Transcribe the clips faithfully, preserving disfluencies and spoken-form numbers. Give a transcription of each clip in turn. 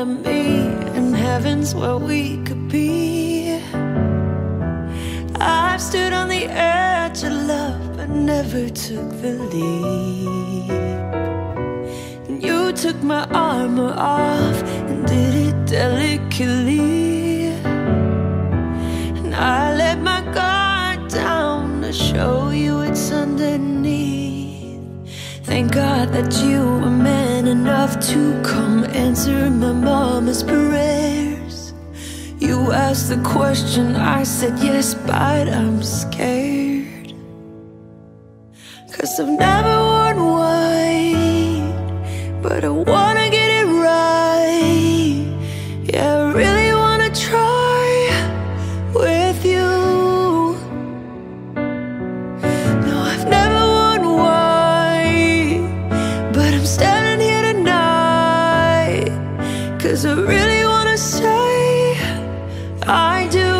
of me, and heaven's where we could be. I've stood on the edge of love, but never took the leap. And you took my armor off and did it delicately. And I let my guard down to show you it's underneath. Thank God that you were man enough to come answer my mama's prayers. You asked the question, I said yes, but I'm scared. 'Cause I've never worn white, but I wanna get it right. Yeah, I really wanna try with you. No, I've never worn white, but I'm standing here tonight 'cause I really wanna say I do,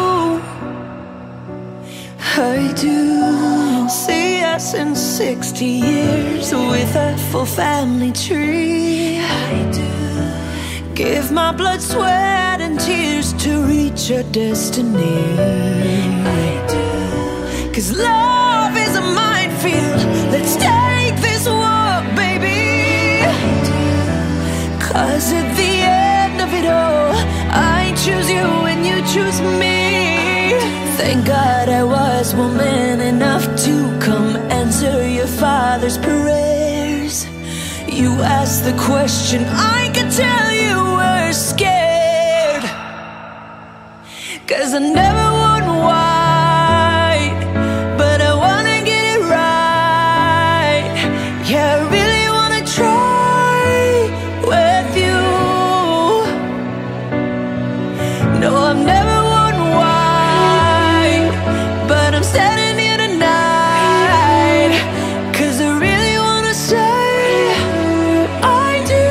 I do. See us in sixty years with a full family tree. I do. Give my blood, sweat and tears to reach our destiny. I do. 'Cause love is a minefield, let's take this walk, baby. I do. 'Cause at the end of it all, I choose you and you choose me. Thank God I was woman enough to come answer your father's prayers. You asked the question, I could tell you were scared. 'Cause I never would white, but I wanna get it right. Yeah, I really wanna try with you. No, I've never worn white, but I'm standing here tonight 'cause I really wanna say I do.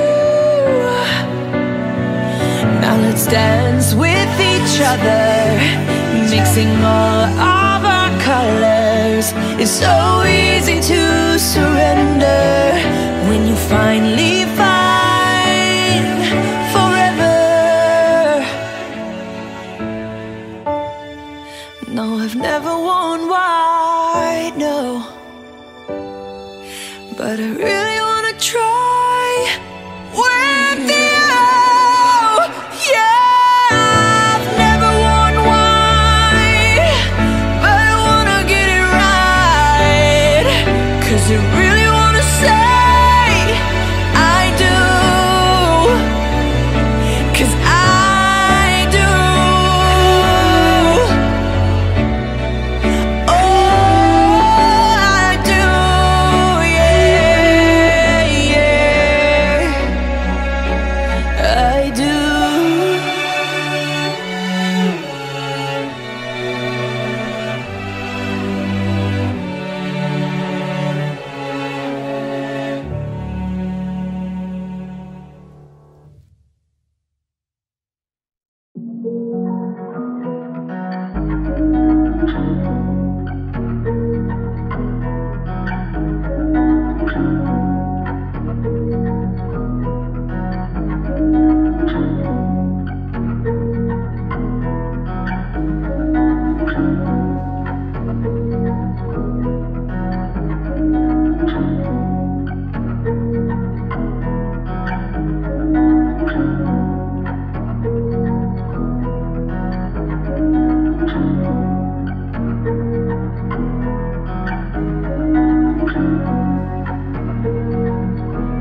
Now let's dance with each other, mixing all of our colors. It's so easy to surrender when you finally find forever. No, I've never worn white, no, but I really